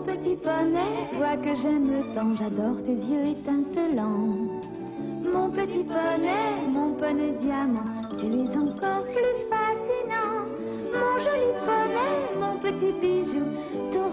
petit poney, toi que j'aime tant, j'adore tes yeux étincelants. Mon petit poney diamant, tu es encore plus fascinant. Mon joli poney, mon petit bijou,